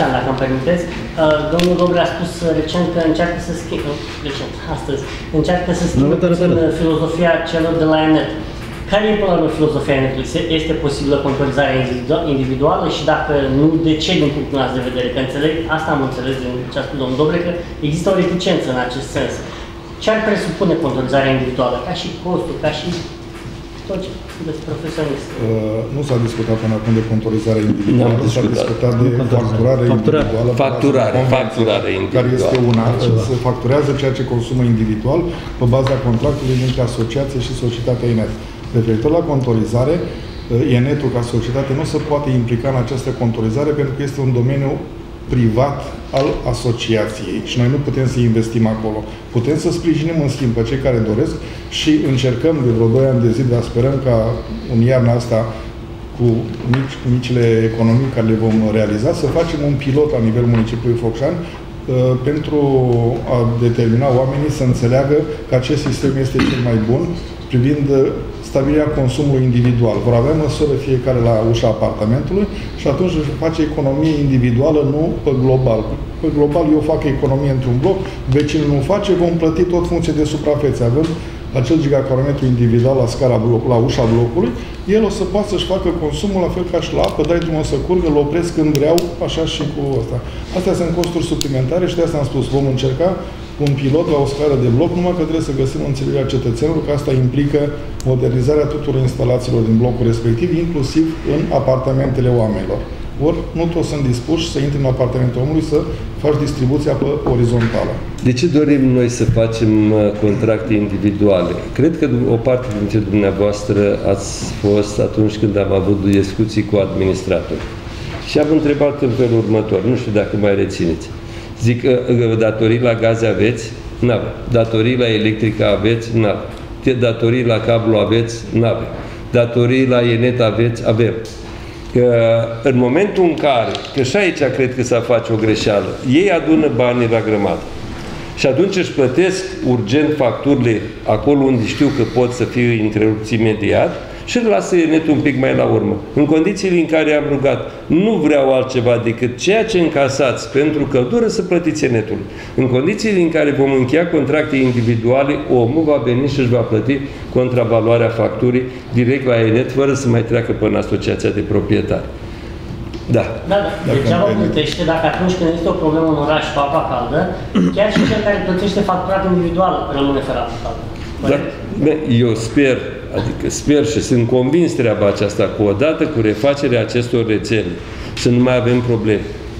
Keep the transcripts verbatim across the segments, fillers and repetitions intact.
Mureșan, dacă îmi permiteți. Domnul Dobre a spus recent că încearcă să schimbe, recent, astăzi, încearcă să schimbe puțin filozofia celor de la ENET. Care e, până la urmă, filozofia ENET-ului? Este posibilă contorizarea individuală și dacă nu, de ce, din punctul nostru de vedere? Că înțeleg, asta am înțeles din ce a spus domnul Dobre, că există o reticență în acest sens. Ce ar presupune contorizarea individuală? Ca și costul, ca și tot ce sunteți profesionist. Uh, nu s-a discutat până acum de contorizare individuală, s-a discutat de facturare individuală. Facturare, facturare individuală. Care este una, se facturează ceea ce consumă individual pe baza contractului dintre asociație și societatea ENET. Referitor la contorizare, ENET-ul ca societate nu se poate implica în această contorizare pentru că este un domeniu privat al asociației și noi nu putem să investim acolo. Putem să sprijinim în schimb pe cei care doresc și încercăm de vreo doi ani de zi, dar sperăm ca în iarna asta cu mici, micile economii care le vom realiza, să facem un pilot la nivel municipiului Focșani pentru a determina oamenii să înțeleagă că acest sistem este cel mai bun privind stabilirea consumului individual. Vor avea măsură fiecare la ușa apartamentului și atunci își face economie individuală, nu pe global. Pe global eu fac economie într-un bloc, vecinul nu face, vom plăti tot funcție de suprafețe. Având acel gigacalometru individual la scara bloc, la ușa blocului, el o să poată să-și facă consumul la fel ca și la apă, dai drumul să curgă, îl opresc când vreau, așa și cu asta. Astea sunt costuri suplimentare și de asta am spus, vom încerca un pilot la o scară de bloc, numai că trebuie să găsim înțelegerea cetățenilor, că asta implică modernizarea tuturor instalațiilor din blocul respectiv, inclusiv în apartamentele oamenilor. Ori nu toți sunt dispuși să intri în apartamentul omului să faci distribuția pe orizontală. De ce dorim noi să facem contracte individuale? Cred că o parte dintre dumneavoastră ați fost atunci când am avut discuții cu administratori. Și am întrebat în felul următor, nu știu dacă mai rețineți. Zic că datorii la gaze aveți? N-avem. Datorii la electrică aveți? N-avem. Datorii la cablu aveți? N-avem. Datorii la ENET aveți? Avem. Că în momentul în care, că și aici cred că s-a face o greșeală, ei adună banii la grămadă și atunci își plătesc urgent facturile acolo unde știu că pot să fie întrerupți imediat și îl lasă ENET-ul un pic mai la urmă. În condițiile în care am rugat, nu vreau altceva decât ceea ce încasați pentru căldură să plătiți ENET-ul. În condițiile în care vom încheia contracte individuale, omul va veni și își va plăti contravaloarea facturii direct la ENET, fără să mai treacă până asociația de proprietari. Da. Da, da. Degeaba plătește dacă atunci când este o problemă în oraș cu apa caldă, chiar și cel care plătește facturat individual rămâne fără apă caldă. Da. Eu sper, adică sper și sunt convins treaba aceasta, că odată cu refacerea acestor rețele să nu mai avem probleme.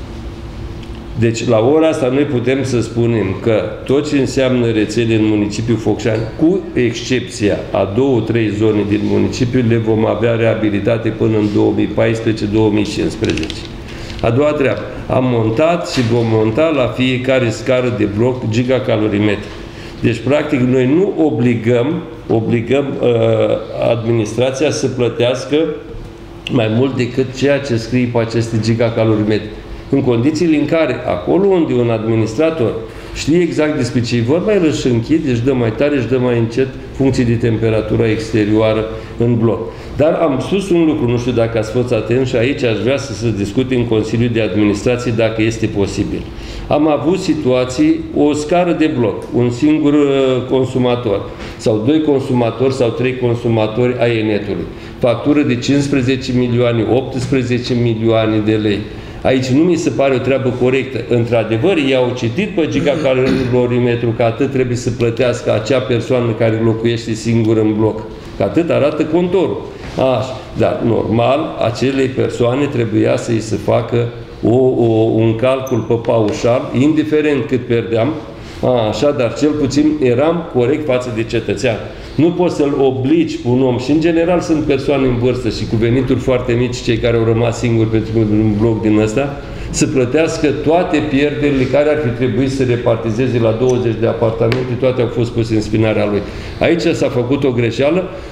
Deci, la ora asta, noi putem să spunem că tot ce înseamnă rețele în municipiul Focșani, cu excepția a două, trei zone din municipiu, le vom avea reabilitate până în două mii paisprezece două mii cincisprezece. A doua treabă, am montat și vom monta la fiecare scară de bloc gigacalorimetri. Deci, practic, noi nu obligăm, obligăm uh, administrația să plătească mai mult decât ceea ce scrie pe aceste gigacalorimetri. În condițiile în care, acolo unde un administrator știe exact despre ce e vorba, el își închide, își dă mai tare, își dă mai încet funcție de temperatura exterioară în bloc. Dar am spus un lucru, nu știu dacă ați fost atent și aici aș vrea să se discute în Consiliul de Administrație dacă este posibil. Am avut situații, o scară de bloc, un singur consumator, sau doi consumatori sau trei consumatori a ENET-ului. Factură de cincisprezece milioane, optsprezece milioane de lei. Aici nu mi se pare o treabă corectă. Într-adevăr, ei au citit pe gigacalorimetru că atât trebuie să plătească acea persoană care locuiește singură în bloc. Că atât arată contorul. Așa. Dar, normal, acelei persoane trebuia să-i se facă o, o, un calcul pe paușal, indiferent cât pierdeam. Așa, dar cel puțin eram corect față de cetățean. Nu poți să-l obligi pe un om și, în general, sunt persoane în vârstă și cu venituri foarte mici, cei care au rămas singuri pentru un bloc din ăsta, să plătească toate pierderile care ar fi trebuit să repartizeze la douăzeci de apartamente, toate au fost puse în spinarea lui. Aici s-a făcut o greșeală,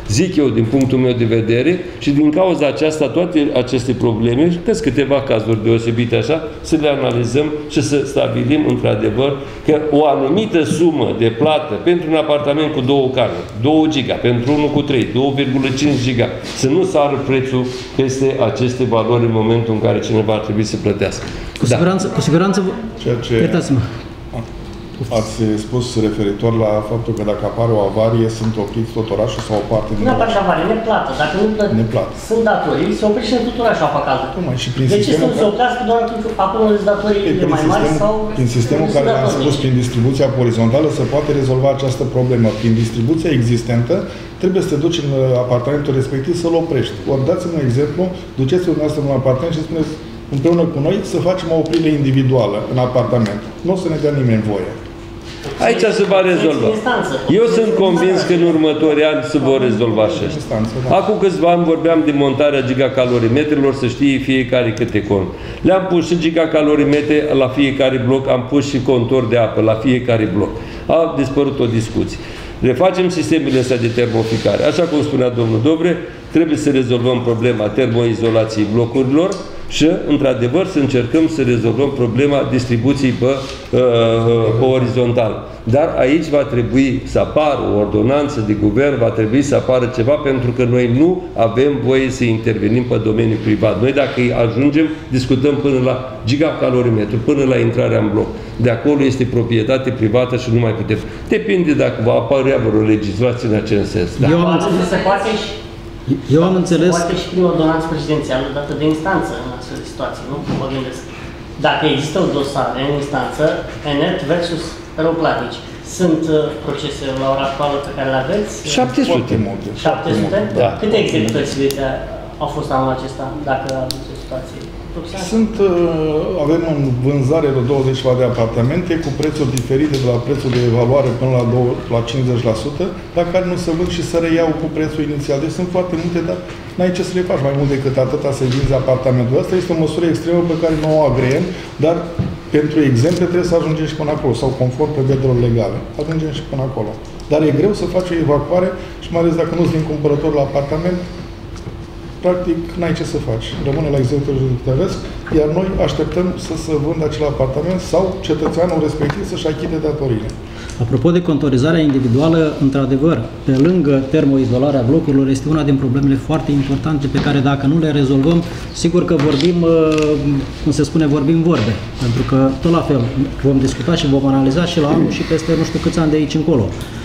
zic eu, din punctul meu de vedere, și din cauza aceasta, toate aceste probleme, că sunt câteva cazuri deosebite așa, să le analizăm și să stabilim, într-adevăr, că o anumită sumă de plată pentru un apartament cu două camere, două giga, pentru unul cu trei, doi virgulă cinci giga, să nu sară prețul peste aceste valori în momentul în care cineva ar trebui să plătească. Cu da. siguranță, cu siguranță, Ceea ce... iertați-mă. Ați spus referitor la faptul că dacă apare o avarie, sunt opriți tot orașul sau o parte din Nu apare avarie, neplată. Dacă nu plătă, neplată. sunt datorii, se oprește în tot orașul apa caldă. Tocmai, și prin de ce să nu se ca... oprească doar atunci acolo unde sunt datorii mai mari sau... Prin sistemul care l-am spus, prin distribuția orizontală, se poate rezolva această problemă. Prin distribuția existentă, trebuie să te duci în apartamentul respectiv să-l oprești. Ori dați-mi un exemplu, duceți-vă dumneavoastră în un apartament și spuneți împreună cu noi să facem o oprire individuală în apartament. Nu o să ne dea nimeni voie. Aici se va rezolva. Eu sunt convins că în următorii ani se vor rezolva și asta. Acum câțiva ani vorbeam de montarea gigacalorimetrilor, să știe fiecare câte con. Le-am pus și gigacalorimetre la fiecare bloc, am pus și contor de apă la fiecare bloc. A dispărut o discuție. Refacem sistemele astea de termoficare. Așa cum spunea domnul Dobre, trebuie să rezolvăm problema termoizolației blocurilor și, într-adevăr, să încercăm să rezolvăm problema distribuției pe, pe orizontal. Dar aici va trebui să apară o ordonanță de guvern, va trebui să apară ceva, pentru că noi nu avem voie să intervenim pe domeniul privat. Noi, dacă ajungem, discutăm până la gigacalorimetru, până la intrarea în bloc. De acolo este proprietate privată și nu mai putem. Depinde dacă va apărea vreo legislație în acest sens. Da. Eu am înțeles, se poate și, eu am înțeles... poate și prin ordonanță prezidențială dată de instanță în astfel de situații, nu? Mă gândesc. Dacă există o dosare în instanță, Enet versus răuplatnici, sunt uh, procese la ora actuală pe care le aveți? șapte sute. șapte sute? Da. Câte executări civile au fost anul acesta, dacă aveți o situație? Sunt, avem în vânzare de douăzeci de apartamente cu prețuri diferite de la prețul de evaluare până la, la cincizeci la sută, la care nu se vând și se reiau cu prețul inițial. Deci sunt foarte multe, dar n-ai ce să le faci mai mult decât atâta să vinzi apartamentul. Asta este o măsură extremă pe care nu o agreem, dar pentru exemple trebuie să ajungem și până acolo, sau conform prevederilor legale. Ajungem și până acolo. Dar e greu să faci o evacuare și mai ales dacă nu-ți vin cumpărător la apartament, practic, n-ai ce să faci. Rămâne la executorul judecătoresc, iar noi așteptăm să se vândă acel apartament sau cetățeanul respectiv să-și achite datoriile. Apropo de contorizarea individuală, într-adăvăr, pe lângă termoizolarea blocurilor, este una din problemele foarte importante pe care dacă nu le rezolvăm, sigur că vorbim, cum se spune, vorbim vorbe. Pentru că, tot la fel, vom discuta și vom analiza și la anul și peste nu știu câți ani de aici încolo.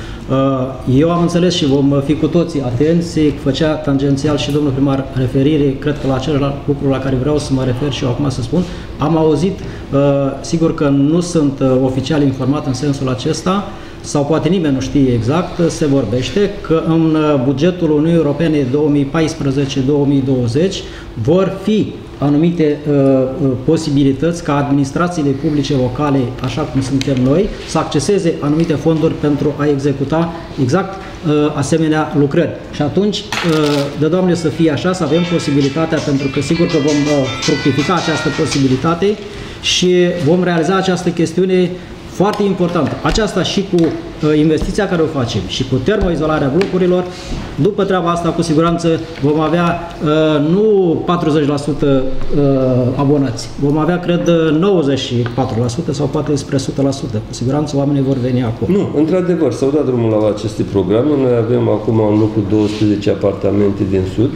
Eu am înțeles și vom fi cu toții atenți, făcea tangențial și domnul primar referire, cred că la același lucru la care vreau să mă refer și eu acum să spun. Am auzit, sigur că nu sunt oficial informat în sensul acesta, sau poate nimeni nu știe exact, se vorbește că în bugetul Uniunii Europene două mii paisprezece două mii douăzeci vor fi anumite uh, posibilități ca administrațiile publice locale, așa cum suntem noi, să acceseze anumite fonduri pentru a executa exact uh, asemenea lucrări. Și atunci, uh, de Doamne să fie așa, să avem posibilitatea, pentru că sigur că vom uh, fructifica această posibilitate și vom realiza această chestiune foarte importantă. Aceasta și cu uh, investiția care o facem și cu termoizolarea blocurilor, după treaba asta, cu siguranță, vom avea uh, nu patruzeci la sută uh, abonați, vom avea, cred, nouăzeci și patru la sută sau poate spre o sută la sută. Cu siguranță oamenii vor veni acolo. Nu, într-adevăr, s-au dat drumul la aceste programe. Noi avem acum în lucru douăsprezece apartamente din Sud.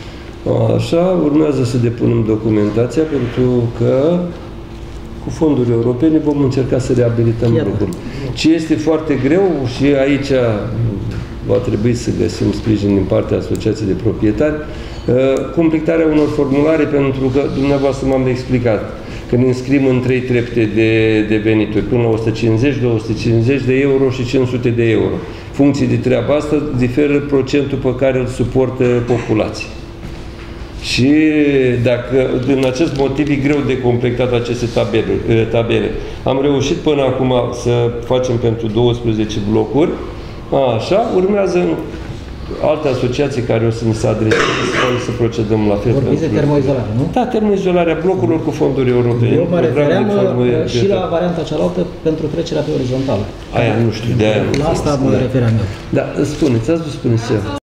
Așa, urmează să depunem documentația pentru că cu fonduri europene vom încerca să reabilităm lucrurile. Ce este foarte greu și aici va trebui să găsim sprijin din partea Asociației de Proprietari, completarea unor formulare, pentru că dumneavoastră m-am explicat că ne înscrim în trei trepte de, de venituri, până la o sută cincizeci, două sute cincizeci de euro și cinci sute de euro. Funcție de treaba asta, diferă procentul pe care îl suportă populația. Și dacă, din acest motiv, e greu de completat aceste tabele. tabele. Am reușit până acum să facem pentru douăsprezece blocuri. A, așa, urmează alte asociații care o să ne se adreseze să procedăm la fel. Vorbiți de termoizolare, nu? Da, termoizolarea blocurilor cu fonduri europene. Eu mă refeream și la varianta cealaltă pentru trecerea pe orizontală. Aia nu știu, de aia nu. La asta mă refeream eu. Da, spuneți, ați vă spuneți ceva.